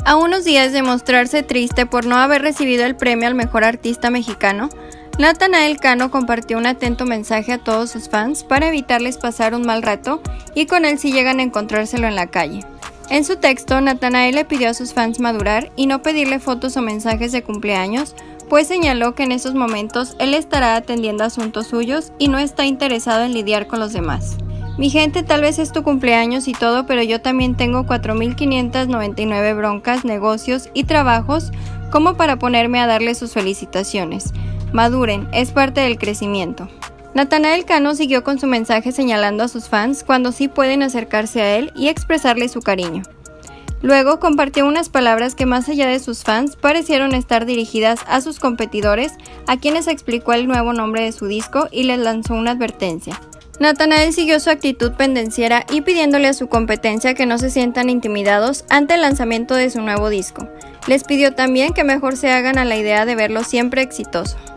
A unos días de mostrarse triste por no haber recibido el premio al mejor artista mexicano, Natanael Cano compartió un atento mensaje a todos sus fans para evitarles pasar un mal rato y con él si llegan a encontrárselo en la calle. En su texto, Natanael le pidió a sus fans madurar y no pedirle fotos o mensajes de cumpleaños, pues señaló que en esos momentos él estará atendiendo asuntos suyos y no está interesado en lidiar con los demás. Mi gente, tal vez es tu cumpleaños y todo, pero yo también tengo 4,599 broncas, negocios y trabajos como para ponerme a darle sus felicitaciones. Maduren, es parte del crecimiento. Natanael Cano siguió con su mensaje señalando a sus fans cuando sí pueden acercarse a él y expresarle su cariño. Luego compartió unas palabras que más allá de sus fans parecieron estar dirigidas a sus competidores, a quienes explicó el nuevo nombre de su disco y les lanzó una advertencia. Natanael siguió su actitud pendenciera y pidiéndole a su competencia que no se sientan intimidados ante el lanzamiento de su nuevo disco. Les pidió también que mejor se hagan a la idea de verlo siempre exitoso.